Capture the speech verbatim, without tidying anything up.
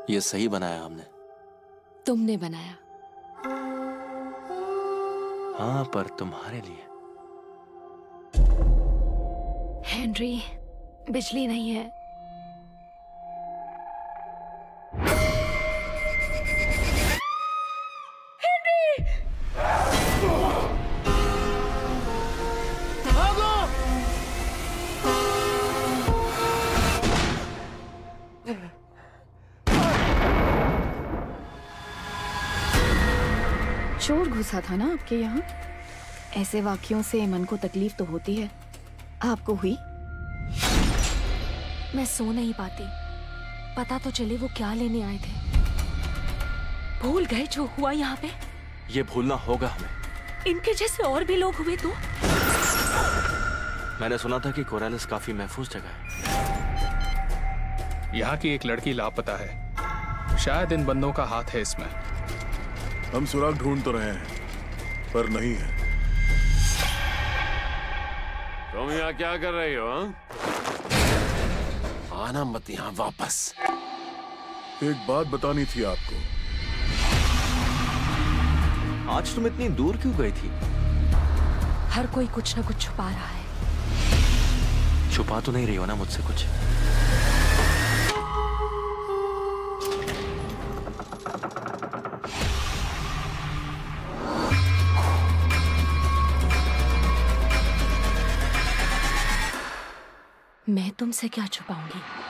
ये सही बनाया हमने। तुमने बनाया। हाँ, पर तुम्हारे लिए। हेनरी, बिजली नहीं है। हेनरी! भागो! चोर घुसा था ना आपके यहाँ? ऐसे वाक्यों से मन को तकलीफ तो होती है। आपको हुई? मैं सो नहीं पाती। पता तो चले वो क्या लेने आए थे। भूल गए जो हुआ यहाँ पे? ये भूलना होगा हमें। इनके जैसे और भी लोग हुए तो? मैंने सुना था कि कोरालिस काफी महफूज जगह है। यहाँ की एक लड़की लापता है। शायद इन बंदों का हाथ है इसमें। हम सुराग ढूंढ तो रहे हैं, पर नहीं है। तुम यहाँ क्या कर रही हो? हा? आना मत यहाँ वापस। एक बात बतानी थी आपको। आज तुम इतनी दूर क्यों गई थी? हर कोई कुछ ना कुछ छुपा रहा है। छुपा तो नहीं रही हो ना मुझसे कुछ? मैं तुमसे क्या छुपाऊंगी?